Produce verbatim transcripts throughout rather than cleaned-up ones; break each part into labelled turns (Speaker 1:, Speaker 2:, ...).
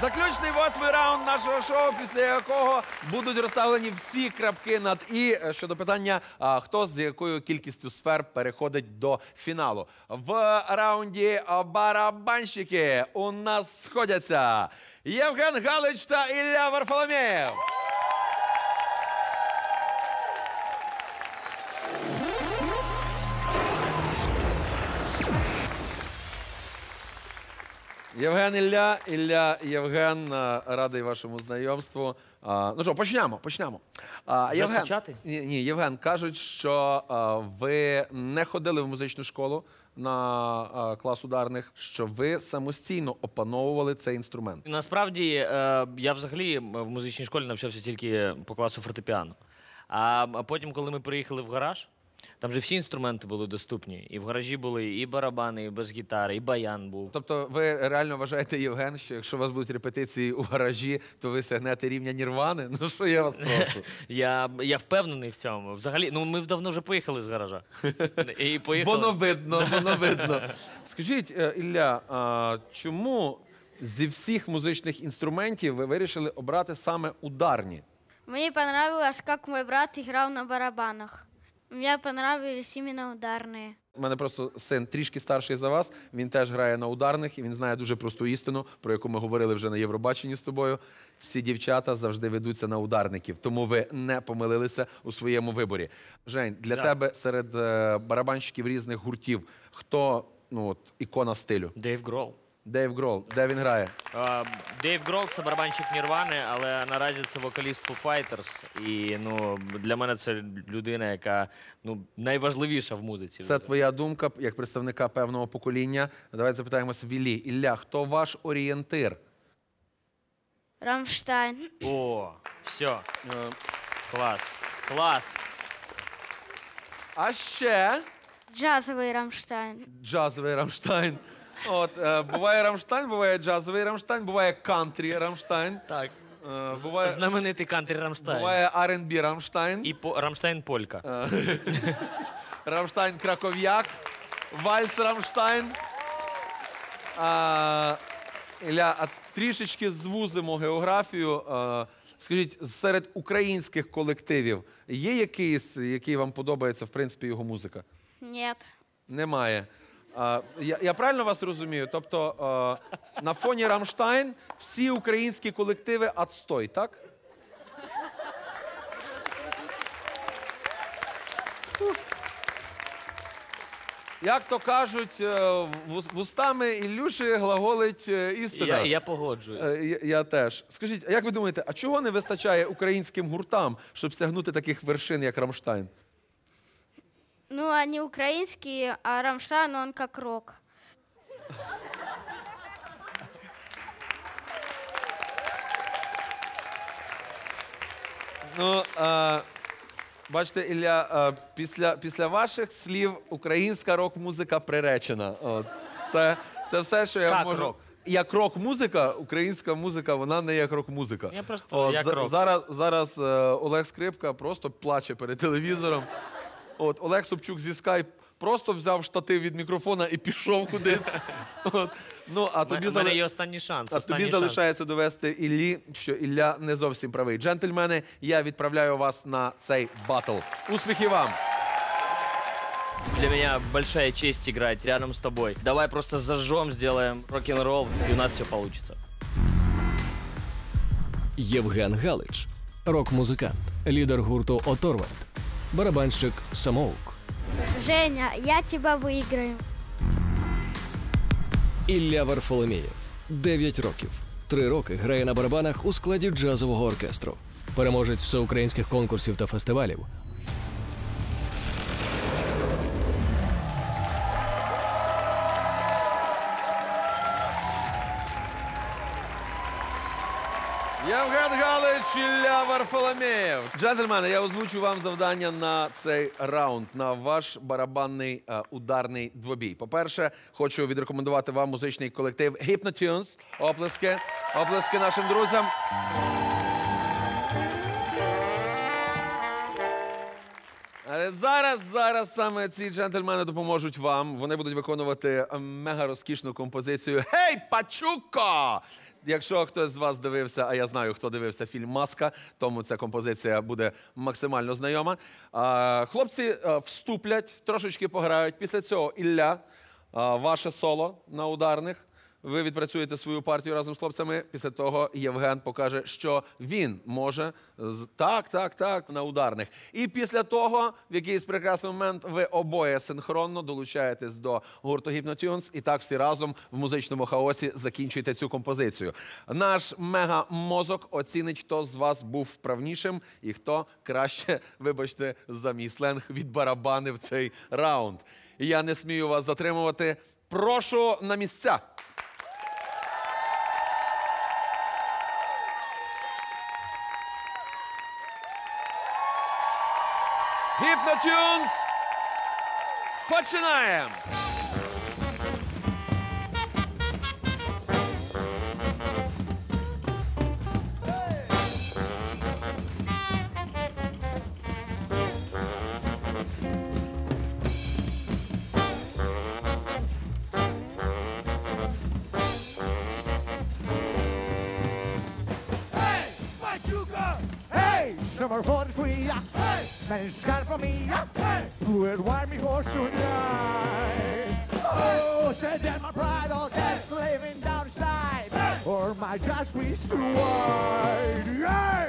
Speaker 1: Заключний восьмий раунд нашого шоу, після якого будуть розставлені всі крапки над «і» щодо питання, а, хто з якою кількістю сфер переходить до фіналу. В раунді барабанщики у нас сходяться Євген Галич та Ілля Варфоломєєв. Євген, Ілля, Ілля, Євген, радий вашому знайомству. А, ну що, почнемо, почнемо. А,
Speaker 2: Вже
Speaker 1: Євген,
Speaker 2: стучати?
Speaker 1: ні, ні, Євген, кажуть, що а, ви не ходили в музичну школу на а, клас ударних, що ви самостійно опановували цей інструмент.
Speaker 2: Насправді, е, я взагалі в музичній школі навчався тільки по класу фортепіано. А потім, коли ми приїхали в гараж, там же всі інструменти були доступні. І в гаражі були і барабани, і бас-гітари, і баян був.
Speaker 1: Тобто ви реально вважаєте, Євген, що якщо у вас будуть репетиції у гаражі, то ви сягнете рівня Нірвани? Ну що я вас прошу?
Speaker 2: Я, я впевнений в цьому. Взагалі, ну ми давно вже поїхали з гаража. І поїхали.
Speaker 1: Воно видно, воно видно. Скажіть, е, Ілля, а чому зі всіх музичних інструментів ви вирішили обрати саме ударні?
Speaker 3: Мне понравилось, как мой брат играл на барабанах. Мне понравились именно ударные.
Speaker 1: У мене просто син трішки старший за вас, він теж грає на ударних, і він знає дуже просту істину, про яку ми говорили вже на Євробаченні з тобою. Всі дівчата завжди ведуться на ударників, тому ви не помилилися у своєму виборі. Жень, для
Speaker 2: Да.
Speaker 1: тебе серед е, барабанщиків різних гуртів, хто, ну, от, ікона стилю?
Speaker 2: Дейв Грол.
Speaker 1: Дейв Грол, де він грає?
Speaker 2: А, Дейв Грол – це барабанщик Нірвани, але наразі це вокаліст Foo Fighters. І ну, для мене це людина, яка ну, найважливіша в музиці.
Speaker 1: Це твоя думка, як представника певного покоління. Давайте запитаємося в Іллі. Ілля, хто ваш орієнтир?
Speaker 3: Рамштайн.
Speaker 2: О, все. Клас. Клас.
Speaker 1: А ще
Speaker 3: Джазовый Рамштайн.
Speaker 1: джазовий Рамштайн. От, е, буває Рамштайн, буває джазовий Рамштайн, буває кантрі Рамштайн,
Speaker 2: Так.
Speaker 1: е, буває,
Speaker 2: Знаменитий кантри Рамштайн.
Speaker 1: буває ар енд бі Рамштайн,
Speaker 2: І по... Рамштайн Полька.
Speaker 1: е, Рамштайн Краков'як, вальс Рамштайн. А, Ілля, а трішечки звузимо географію. Е, скажіть, серед українських колективів є якийсь, який вам подобається, в принципі, його музика?
Speaker 3: Нет.
Speaker 1: Немає. А, я, я правильно вас розумію? Тобто а, на фоні Рамштайн всі українські колективи отстой, так? Як то кажуть, е, вус- вустами Ілюші глаголить е, істина.
Speaker 2: Я, я погоджуюсь.
Speaker 1: Е, Я, я теж. Скажіть, а як ви думаєте, а чого не вистачає українським гуртам, щоб сягнути таких вершин, як Рамштайн?
Speaker 3: Ну, они украинские, а Рамштайн, он как рок.
Speaker 1: Ну, а, бачите, Ілля, а, після, після ваших слів українська рок-музика приречена. От. Це, це все, що я
Speaker 2: Як
Speaker 1: можу...
Speaker 2: рок?
Speaker 1: Як рок-музика, українська музика, вона не як рок-музика.
Speaker 2: Я просто
Speaker 1: От,
Speaker 2: як
Speaker 1: за-
Speaker 2: рок.
Speaker 1: Зараз, зараз е, Олег Скрипка просто плаче перед телевізором. От, Олег Собчук зі Skype просто взяв штатив від мікрофона і пішов кудись. От. Ну, а
Speaker 2: У
Speaker 1: тобі,
Speaker 2: мене
Speaker 1: зали-
Speaker 2: є останній шанс.
Speaker 1: а
Speaker 2: останній
Speaker 1: тобі
Speaker 2: шанс.
Speaker 1: залишається довести Іллі, що Ілля не зовсім правий. Джентльмени, я відправляю вас на цей батл. Успіхів вам!
Speaker 2: Для меня большая честь играть рядом с тобой. Давай просто зажжем, сделаем рок-н-ролл, и у нас все получится.
Speaker 4: Євген Галич, рок-музикант, лідер гурту «Оторвальд», барабанщик «Самоук».
Speaker 3: Женя, я тебя выиграю.
Speaker 4: Ілля Варфоломєєв, дев'ять років. Три роки грає на барабанах у складі джазового оркестру. Переможець всеукраїнських конкурсів та фестивалів.
Speaker 1: Євген Галич, Ілля Варфоломєєв. Джентльмени, я озвучу вам завдання на цей раунд, на ваш барабанний е, ударний двобій. По-перше, хочу відрекомендувати вам музичний колектив Hypnotunes. Оплески, оплески нашим друзям. Е, Зараз, зараз саме ці джентльмени допоможуть вам. Вони будуть виконувати е, мега розкішну композицію «Гей, пачуко!». Якщо хтось з вас дивився, а я знаю, хто дивився фільм «Маска», тому ця композиція буде максимально знайома. Е, Хлопці е, вступлять, трошечки пограють. Після цього Ілля, е, ваше соло на ударних. Ви відпрацюєте свою партію разом з хлопцями. Після того Євген покаже, що він може. з- Так, так, так, на ударних. І після того, в якийсь прекрасний момент, ви обоє синхронно долучаєтесь до гурту Hypnotunes і так всі разом в музичному хаосі закінчуєте цю композицію. Наш мега-мозок оцінить, хто з вас був вправнішим і хто краще, вибачте, за мій сленг, відбарабанив цей раунд. Я не смію вас затримувати. Прошу на місця. Hypnotunes! Починаємо!
Speaker 5: Hey, summer forty-three, hey, man, it's got for me, hey, blue and white me for tonight. Oh, said that my pride, all that's living down the side, hey, or my just wish to wide, yeah.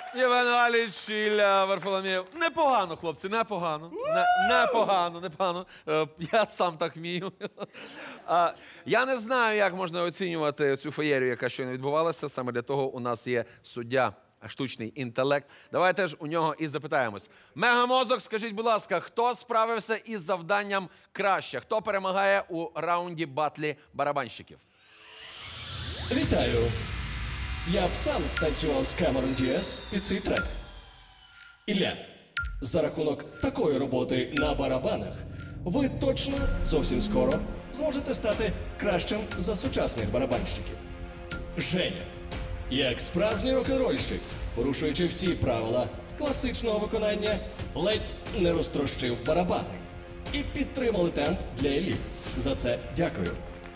Speaker 1: Євген Галіч, Ілля Варфоломєєв. Непогано, хлопці, непогано. Не, непогано, непогано. Е, Я сам так вмію. А, Я не знаю, як можна оцінювати цю феєрію, яка щойно відбувалася. Саме для того у нас є суддя, штучний інтелект. Давайте ж у нього і запитаємось. Мегамозок, скажіть, будь ласка, хто справився із завданням краще? Хто перемагає у раунді батлі барабанщиків?
Speaker 4: Вітаю! Я б сам станцював з Камерон Діас під цей трек. Ілля, за рахунок такої роботи на барабанах ви точно зовсім скоро зможете стати кращим за сучасних барабанщиків. Женя, як справжній рок-н-рольщик, порушуючи всі правила класичного виконання, ледь не розтрощив барабани. І підтримали темп для Іллі. За це дякую.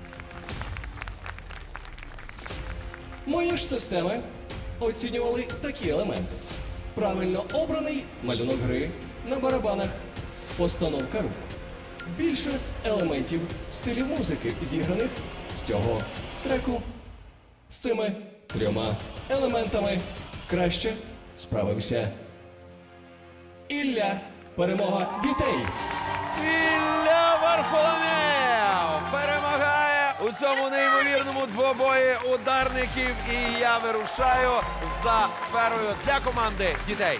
Speaker 4: Мої ж системи оцінювали такі елементи. Правильно обраний малюнок гри на барабанах, постановка рук. Більше елементів стилів музики, зіграних з цього треку. З цими трьома елементами краще справився Ілля. Перемога дітей!
Speaker 1: Ілля Варфоломєєв перемагає у цьому неймовірному двобої ударників. І я вирушаю за сферою для команди дітей.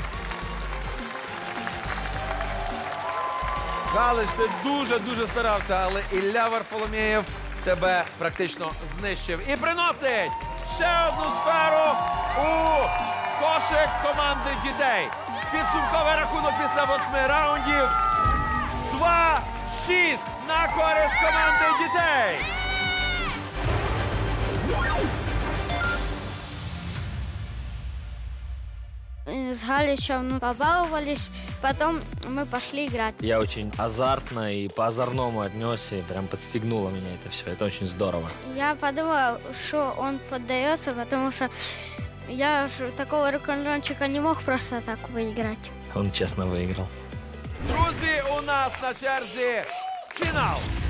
Speaker 1: Галич, ти дуже-дуже старався, але Ілля Варфоломєєв тебе практично знищив. І приносить ще одну сферу у кошик команди дітей. Підсумковий рахунок після восьми раундів. два шість на користь команди дітей.
Speaker 3: С Галичем ну, побаловались, потом мы пошли играть.
Speaker 2: Я очень азартно и по-озорному отнесся, и прям подстегнуло меня это все. Это очень здорово.
Speaker 3: Я подумала, что он поддается, потому что я ж такого рок-н-ролльчика не мог просто так выиграть.
Speaker 2: Он честно выиграл.
Speaker 1: Друзі, у нас на черзі фінал.